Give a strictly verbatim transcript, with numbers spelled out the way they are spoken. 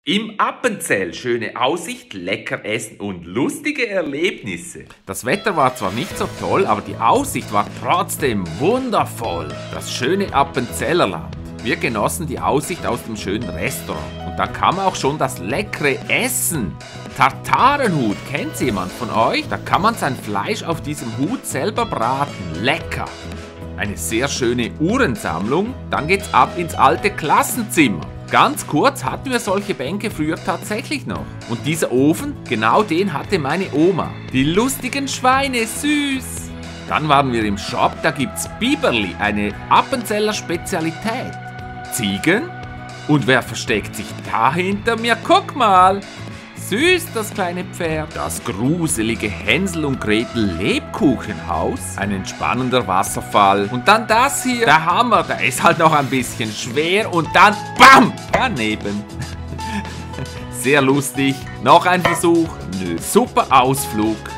Im Appenzell schöne Aussicht, lecker essen und lustige Erlebnisse. Das Wetter war zwar nicht so toll, aber die Aussicht war trotzdem wundervoll. Das schöne Appenzellerland. Wir genossen die Aussicht aus dem schönen Restaurant. Und dann kam auch schon das leckere Essen. Tartarenhut, kennt jemand von euch? Da kann man sein Fleisch auf diesem Hut selber braten. Lecker. Eine sehr schöne Uhrensammlung. Dann geht's ab ins alte Klassenzimmer. Ganz kurz hatten wir solche Bänke früher tatsächlich noch. Und dieser Ofen, genau den hatte meine Oma. Die lustigen Schweine, süß. Dann waren wir im Shop, da gibt's Biberli, eine Appenzeller Spezialität. Ziegen? Und wer versteckt sich da hinter mir? Guck mal! Süß, das kleine Pferd. Das gruselige Hänsel und Gretel Lebkuchenhaus. Ein entspannender Wasserfall. Und dann das hier. Der Hammer, der ist halt noch ein bisschen schwer. Und dann BAM! Daneben. Sehr lustig. Noch ein Versuch. Nö. Super Ausflug.